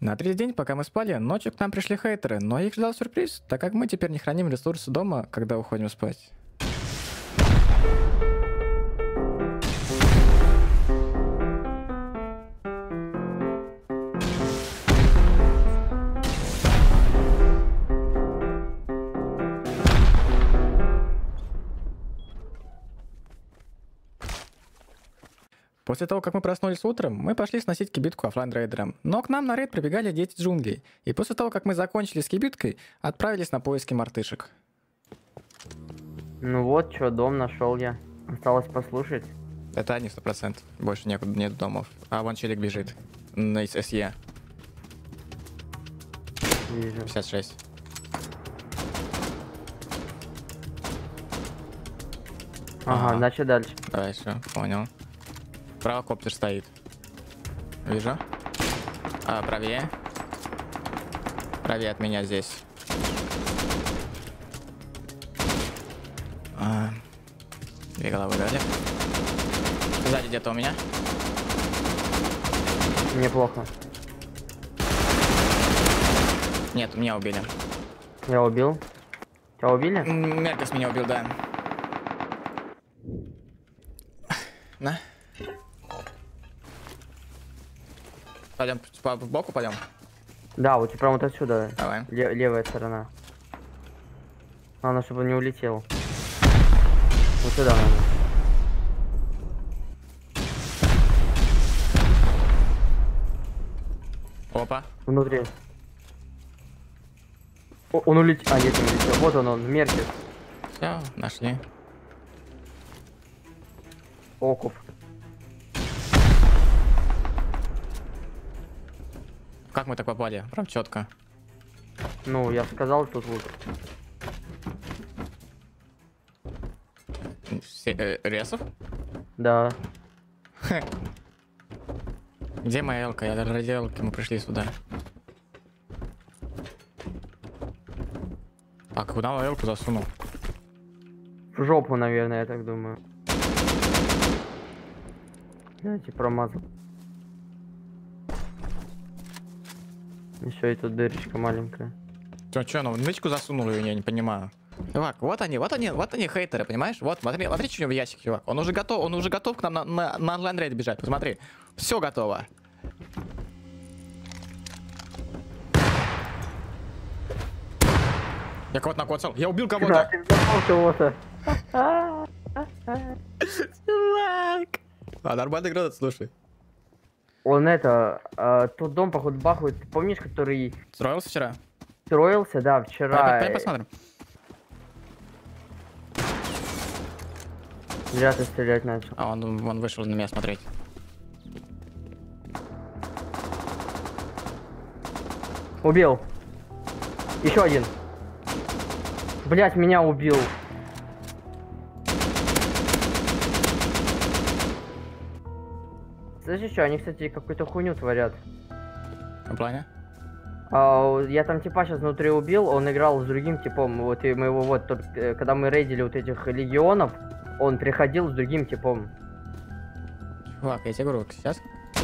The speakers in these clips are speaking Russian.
На третий день, пока мы спали, ночью к нам пришли хейтеры, но их ждал сюрприз, так как мы теперь не храним ресурсы дома, когда уходим спать. После того, как мы проснулись утром, мы пошли сносить кибитку оффлайн-рейдером. Но к нам на рейд прибегали дети джунглей. И после того, как мы закончили с кибиткой, отправились на поиски мартышек. Ну вот, что, дом нашел я. Осталось послушать. Это они 100%. Больше некуда, нет домов. А вон челик бежит. На СЕ. Вижу. 56. Ага, значит дальше. Давай, все, понял. Право коптер стоит. Вижу. Правее. Правее от меня здесь. Две головы дали. Сзади где-то у меня. Неплохо. Нет, меня убили. Я убил. Тебя убили? Меркес меня убил, да. На. Пойдем по боку, пойдем. Да, вот прям вот отсюда. Давай. Левая сторона. Главное, чтобы он не улетел. Вот сюда надо. Опа. Внутри. Он улетел. А, нет, не улетел. Вот он, Меркес. Все, нашли. Окуп. Как мы так попали? Прям четко. Ну, я сказал, тут вот. Ресов? Да. Где моя элка? Я ради элки мы пришли сюда. А куда он элку засунул? В жопу, наверное, я так думаю. Давайте промазал. Еще и тут дырочка маленькая. Че, ну нычку засунул ее, я не понимаю. Чувак, вот они хейтеры, понимаешь? Вот, смотри, что у него в ящике, чувак. Он уже готов к нам на онлайн-рейд бежать, посмотри. Все готово. Я кого-то накоцал. Я убил кого-то. Да, ты взорвал кого-то. Чувак. Нормальный градус, слушай. Он тот дом, походу, бахает. Ты помнишь, который Строился вчера? строился, да, вчера. Пойдем посмотрим. Зря ты стрелять начал. А он вышел на меня смотреть. Убил. Еще один. Блять, меня убил. Слышишь, что, они, кстати, какую-то хуйню творят. В плане? Я там типа сейчас внутри убил, он играл с другим типом, вот и мы его вот, когда мы рейдили вот этих легионов, он приходил с другим типом. Чувак, я тебе говорю, сейчас.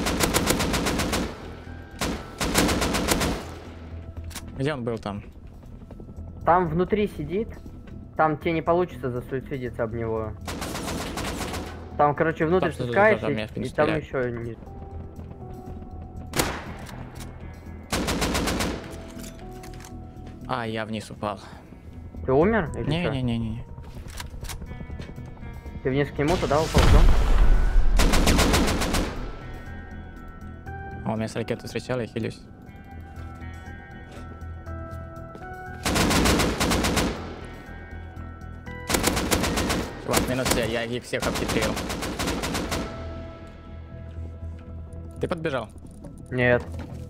Где он был там? Там внутри сидит, там тебе не получится засуицидиться об него. Там, короче, внутрь спускаешься, и там еще не... Я вниз упал. Ты умер? Или что? Не. Ты вниз к нему туда упал, да? Он меня с ракеты встречал, я хилюсь. Чувак, минус все, я их всех обхитрил. Ты подбежал? Нет.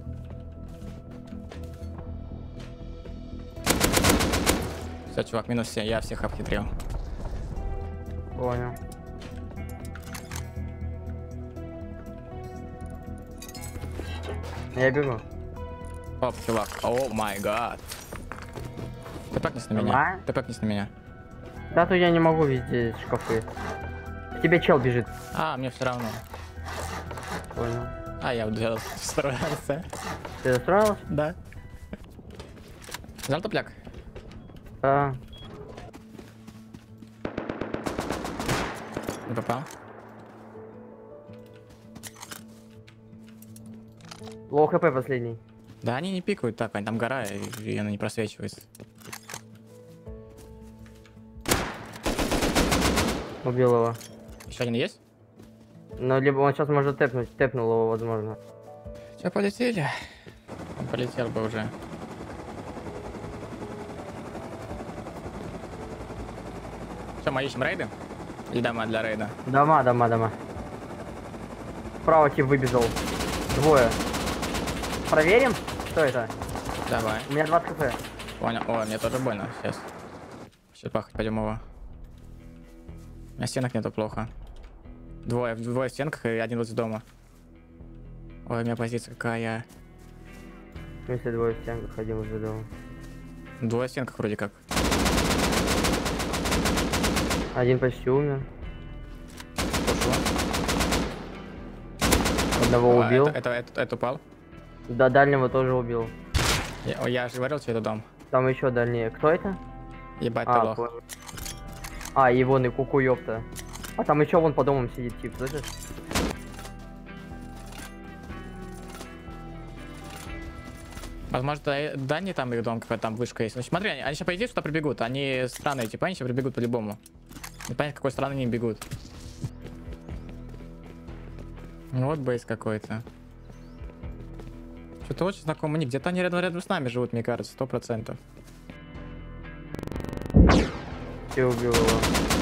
Все, чувак, минус все, я всех обхитрил. Понял. Я бегу. Оп, чувак, о май гад. Ты пакнись на меня, Нормально? ты пакнись на меня. Да, то я не могу везде шкафы. К тебе чел бежит. Мне все равно. Понял. Я строился. Ты застроилась? Да. Взял топляк? Да. Не попал. Лоу хп последний. Да, они не пикают так, они там гора, и она не просвечивается. Убил его. Еще один есть? Но либо он сейчас может тэпнуть, тэпнул его, возможно. Че, полетели? Он полетел бы уже. Что, мы ищем рейды? Или дома для рейда? Дома. Справа тип выбежал. Двое. Проверим, что это? Давай. У меня 20 хп. Понял. Ой, мне тоже больно. Сейчас. Сейчас пахать пойдем его. У меня стенок нету, плохо. Двое в стенках и один возле дома. Ой, у меня позиция какая. В смысле двое в стенках, один уже дома. Двое в стенках вроде как. Один почти умер. Пошло. Одного убил. Это упал. Да, дальнего тоже убил. Я же говорил тебе, это дом. Там еще дальнее. Кто это? Ебать, ты лох. Понял. И вон и куку, ёпта. А там еще вон по домам сидит тип, слышишь? Возможно, да, не там их дом, какая там вышка есть. Ну, смотри, они сейчас, по идее, сюда прибегут. Они странные, типа, они сейчас прибегут по-любому. Не понятно, какой страны они бегут. Ну, вот бейс какой-то. Что-то очень знакомый ник. Где-то они рядом с нами живут, мне кажется, 100%. Ты убил его.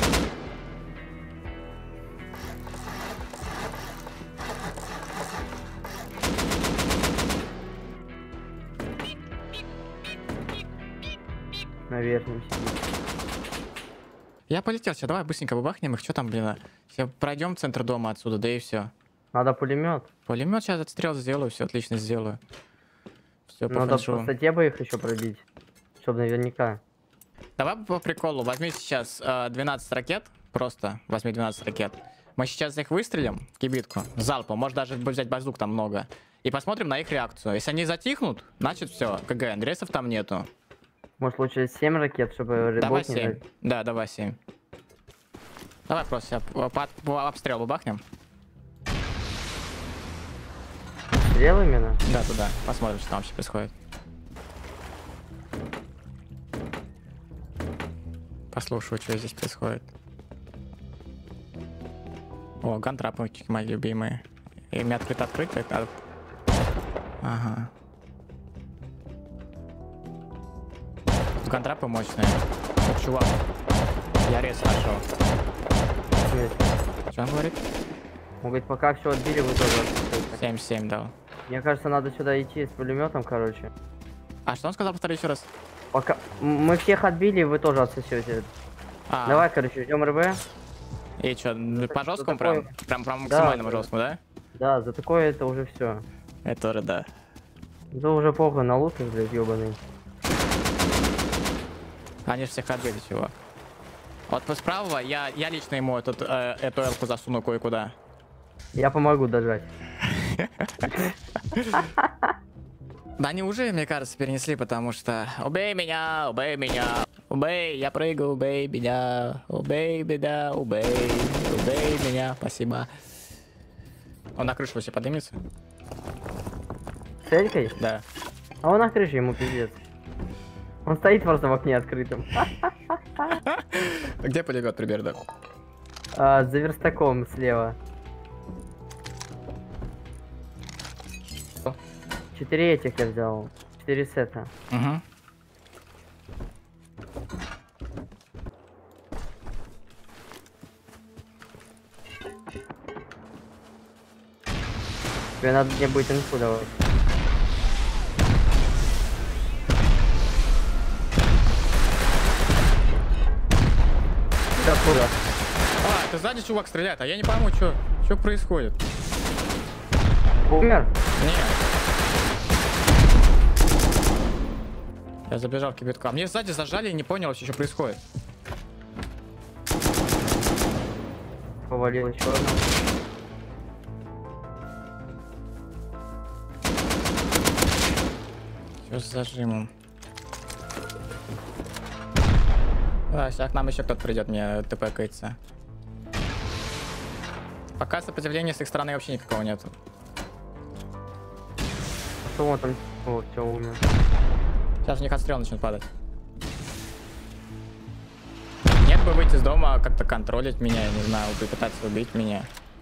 На верхнем сидит. Я полетел, сейчас давай быстренько бабахнем их. Что там, блин? Сейчас пройдем в центр дома отсюда, да и все. Надо пулемет. Пулемет сейчас отстрел сделаю, все отлично сделаю. Все по Надо фэншую. по статье бы их еще пробить. Чтобы наверняка. Давай по приколу, возьми сейчас 12 ракет, просто возьми 12 ракет. Мы сейчас их выстрелим в кибитку, залпом, может даже взять базук там много. И посмотрим на их реакцию. Если они затихнут, значит все, КГ, Андресов там нету. Может лучше 7 ракет, чтобы Давай редбот не 7, дать? да, давай 7. Давай просто по обстрелу бабахнем. Стрел именно? Да, туда, посмотрим, что там вообще происходит. Послушаю, что здесь происходит. О, гантрапочки мои любимые. И у меня открыто. Ага. Тут гантрапы мощные. О, чувак. Я рез нашел. Что он говорит? Он говорит, пока все отбили, вы тоже. 7-7 дал. Мне кажется, надо сюда идти с пулеметом, короче. А что он сказал, повтори еще раз? Пока мы всех отбили, вы тоже отсосете. Давай, короче, ждем РБ. И что, по жесткому такое... прям максимальному жесткому, да? Да, за такое это уже все. Это тоже да. Да уже похуй на лут, блядь, ебаный. Они же всех отбили, чувак. Вот справа я лично ему эту элку засуну кое-куда. Я помогу дожать. Да они уже, мне кажется, перенесли, потому что убей меня, убей, я прыгаю, убей меня, убей меня, спасибо. Он на крышу вообще поднимется? С Элькой? Да. А он на крыше, ему пиздец. Он стоит просто в окне открытым. Где полигон примерно? За верстаком слева. 4 этих я взял. 4 сета. Угу. Тебе надо мне будет инфу давать. Это сзади чувак стреляет, а я не пойму, что происходит. Умер? Нет. Я забежал в кибитку. А мне сзади зажали и не понял вообще, что происходит. Повалил еще одна. Что с зажимом? А, сейчас к нам еще кто-то придет, мне тпкается. Пока сопротивления с их стороны вообще никакого нету. Что он там? О, все, умер. Сейчас у них отстрел начнет падать. Нет бы выйти из дома, как-то контролить меня, я не знаю, попытаться убить меня.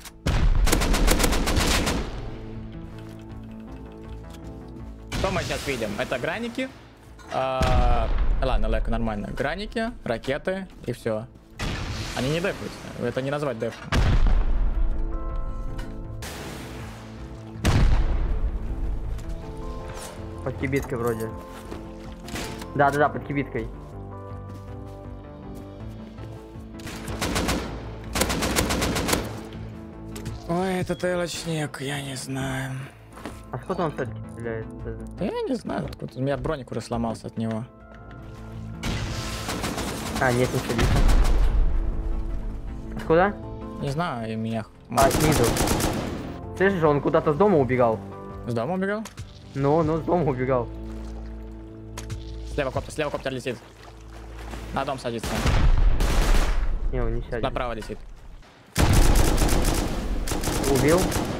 Что мы сейчас видим? Это граники. Ладно, лайк, нормально. Граники, ракеты и все. Они не дефаются. Это не назвать деф. Под кибиткой вроде. Да, под кибиткой. Ой, это телочник, я не знаю. А сколько он все-таки стреляет? Да я не знаю, откуда. У меня броник уже сломался от него. А, нет, не сидит. Откуда? Не знаю, и меня... А, снизу. Слышишь, он куда-то с дома убегал. С дома убегал? Ну, с дома убегал. Слева коптер летит. На дом садится. Не, он не сядет. Направо летит. Убил.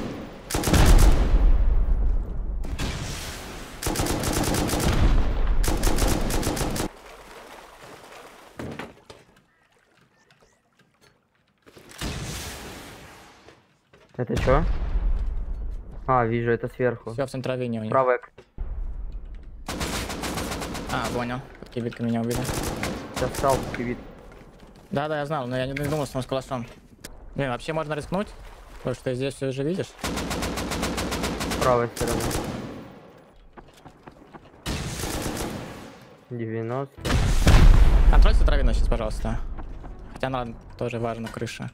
Это что? А, вижу, это сверху. Все в центровине у них. Правая. А, понял. Под кибиткой меня убили. Достал кибит. Да, я знал, но я не думал, что он с калашом. Блин, вообще можно рискнуть? Потому что ты здесь все уже видишь. Правая сторона. 90. Контроль центровину сейчас, пожалуйста. Хотя она тоже важна, крыша.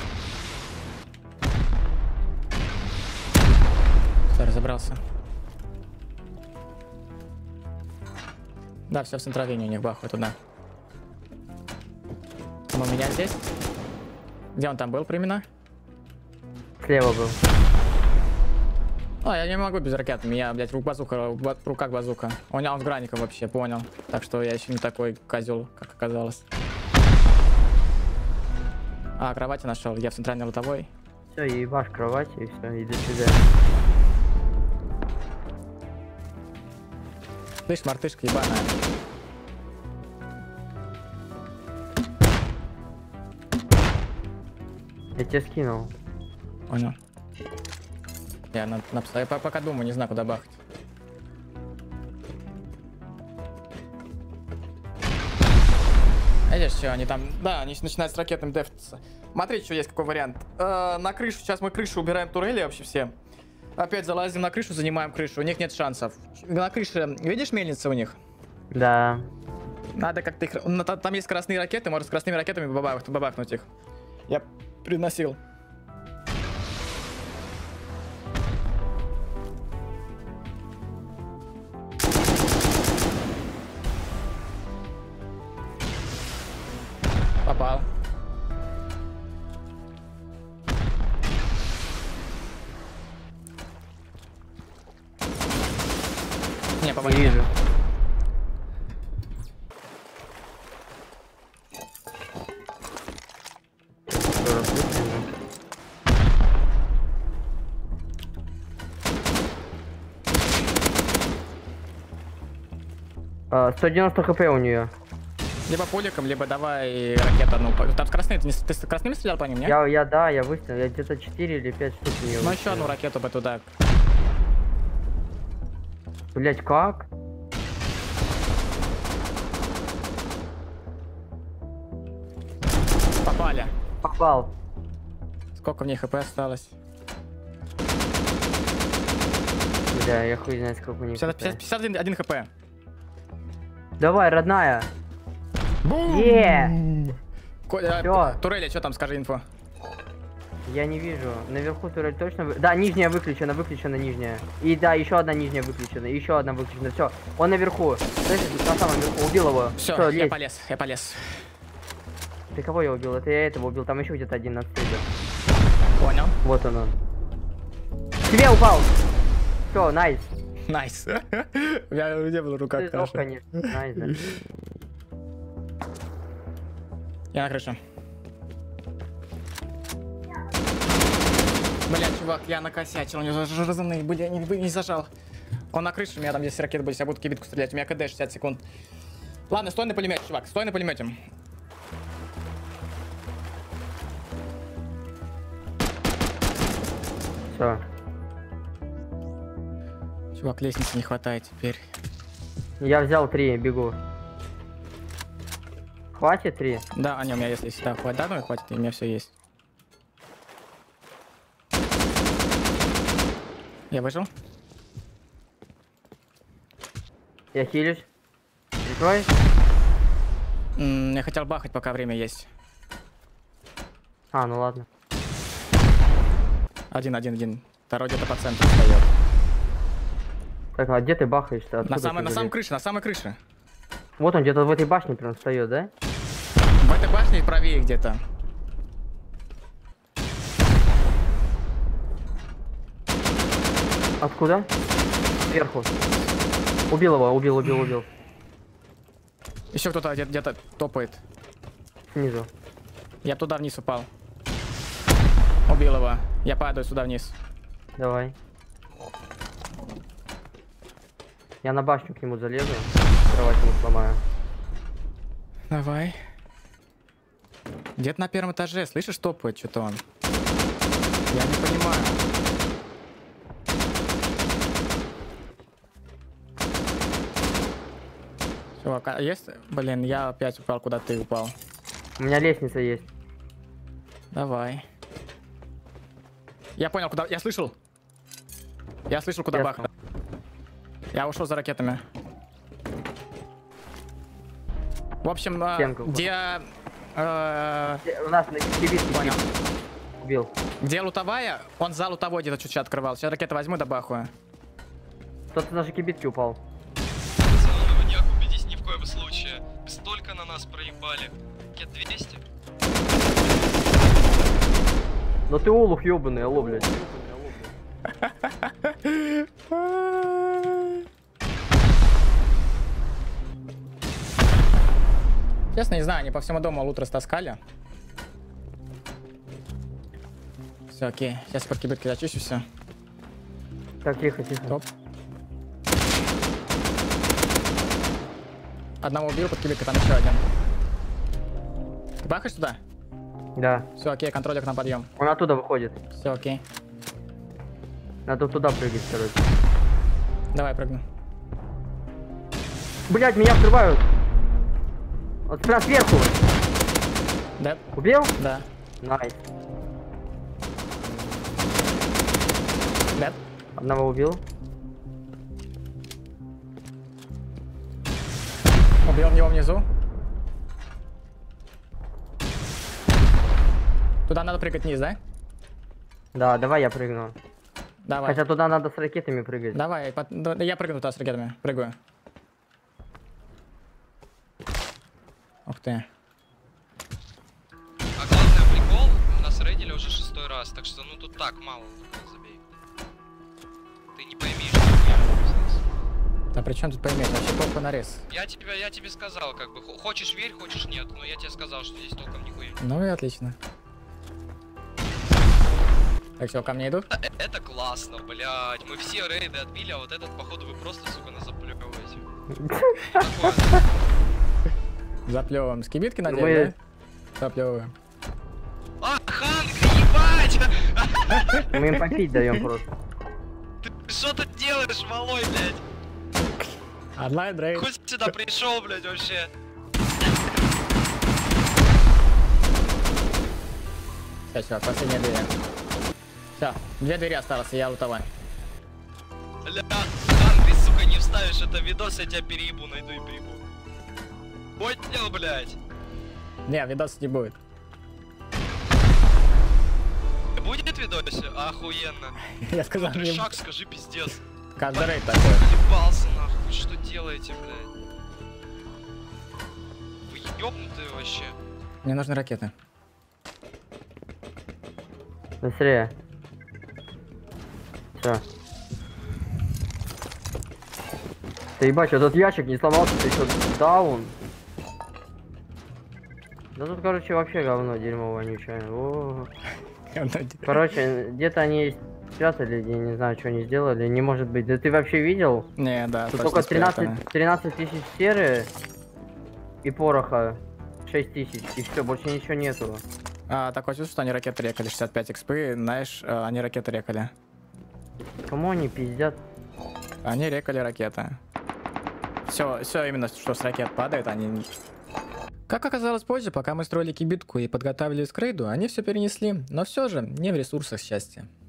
Все, разобрался. Да, все в центровине у них бахают туда. Он у меня здесь. Где он там был примерно? Слева был. А, я не могу без ракет. Меня, блядь, в руках базука. Он в граниках вообще, понял. Так что я еще не такой козел, как оказалось. А, кровати нашел. Я в центральной лотовой. Все, ебашь кровать и все, и до свидания. Слышь, мартышка ебаная. Я тебе скинул. Понял. Я пока думаю, не знаю, куда бахать. Видишь, что они там... Да, они начинают с ракетами дефаться. Смотри, что есть, какой вариант. На крышу, сейчас мы крышу убираем турели вообще все. Опять залазим на крышу, занимаем крышу. У них нет шансов. На крыше, видишь, мельница у них? Да. Надо как-то их... Там есть скоростные ракеты, можно с скоростными ракетами бабахнуть их. Я приносил. Попал. Не, помоги. Не вижу. А, 190 хп у нее. Либо пуликом, либо давай ракету одну. Там красные, ты с красными стрелял по ним, нет? Я выстрелил, я где-то 4 или 5 штук у нее. Ну еще одну ракету бы туда. Блять, как? Попали. Попал. Сколько в ней хп осталось? Бля, я хуй знает, сколько у них. 51 хп. Давай, родная. Всё. Турели, что там, скажи инфо. Я не вижу. Наверху турель точно... Да, нижняя выключена нижняя. И да, еще одна нижняя выключена, еще одна выключена. Все, он наверху. Слышишь, на самом верху. Убил его. Все, я полез. Ты кого я убил? Это я этого убил. Там еще где-то один отстрелил. Понял. Вот он. Тебе упал. Все, найс. Найс. У меня не было в руках Ты сдох, каши. конечно. Найс, да. Я на крыше. Бля, чувак, я накосячил, у него зажраны, бля, не зажал. Он на крыше, у меня там 10 ракет будет, я буду кибитку стрелять, у меня КД 60 секунд. Ладно, стой на пулемете, чувак, стой на пулемете. Все. Чувак, лестницы не хватает теперь. Я взял 3, бегу. Хватит 3? Да, у меня есть, да, хватит, да, ну хватит, у меня все есть. Я выжил. Я хилюсь. Прикрой. Я хотел бахать, пока время есть. А, ну ладно. Один. Второй где-то по центру встает. Так, а где ты бахаешься? На самой крыше, на самой крыше. Вот он где-то в этой башне прям встает, да? В этой башне правее где-то. Откуда? Сверху. Убил его, убил. Еще кто-то где-то топает. Снизу. Я туда вниз упал. Убил его. Я падаю сюда вниз. Давай. Я на башню к нему залезу. Кровать ему сломаю. Давай. Где-то на первом этаже, слышишь, топает что-то он. Я не понимаю. Чувак, а есть? Блин, я опять упал, куда ты упал. У меня лестница есть. Давай. Я понял, куда... Я слышал. Я слышал, куда Ясно. бахнул. Я ушел за ракетами. В общем, Стенку. где... У нас на кибитке. Понял. Убил. Где лутовая, он за лутовой где-то чуть-чуть открывал. Сейчас ракеты возьму, да бахаю. Кто-то даже кибитки упал. Пацаны, не окупитесь ни в коем случае. Столько на нас проебали. Кет 200? Но ты олух ёбаный, алло, блядь. Честно, не знаю, они по всему дому лут растаскали. Все, окей. Сейчас под кибиткой зачищу все. Так, тихо. Топ. Одного убил под кибиткой, там еще один. Ты бахаешь туда? Да. Все, окей, контролер на подъем. Он оттуда выходит. Все, окей. Надо туда прыгать, короче. Давай, прыгну. Блять, меня взрывают. Вот прям сверху. Да? Убил? Да. Найс. Да? Одного убил. Убил в него внизу. Туда надо прыгать вниз, да? Да, давай я прыгну. Давай. Хотя туда надо с ракетами прыгать. Давай, я прыгну туда с ракетами. Прыгаю. Ух ты. А главное, прикол, нас рейдили уже 6-й раз, так что ну тут так мало забей. Ты не поймешь, что я. Да при чем тут поймешь? Вообще похуй нарез. Я тебе сказал, как бы, хочешь верь, хочешь нет, но я тебе сказал, что здесь толком нихуя. Ну и отлично. Так, все, ко мне идут? Это классно, блядь. Мы все рейды отбили, а вот этот, походу, вы просто, сука, нас заплевываете. Такое. Заплевываем. С кибитки надели, Мы- да? Заплевываем. А, Хангри, ебать! Мы им попить даем просто. Ты что тут делаешь, малой, блядь? Онлайн рейд. Хоть сюда пришел, блядь, вообще. Все, последняя дверь. Все, 2 двери осталось, и я лутовой. Бля, Хангри, сука, не вставишь это видос, я тебя переебу, найду и переебу. Понял, блядь? Не, видос не будет. Будет видосе? Охуенно. Я сказал, Смотри, не... шаг, скажи, пиздец. Каждый рейд такой. Ебался нахуй, вы что делаете, блядь? Вы ёбнутые вообще. Мне нужны ракеты. Быстрее. Все. Да ебать, этот ящик не сломался, ты еще даун. Да тут, короче, вообще говно, дерьмо вонючее. О. Короче, где-то они спрятали, я не знаю, что они сделали, не может быть. Да ты вообще видел? Не, да, Тут точно только 13 спрятано. тысяч серы и пороха 6 тысяч, и все, больше ничего нету. Такое чувство, что они ракеты рекали, 65 экспы, знаешь, они ракеты рекали. Кому они пиздят? Они рекали ракеты. Все именно, что с ракет падает, они... Как оказалось позже, пока мы строили кибитку и подготавливались к рейду, они все перенесли, но все же не в ресурсах счастья.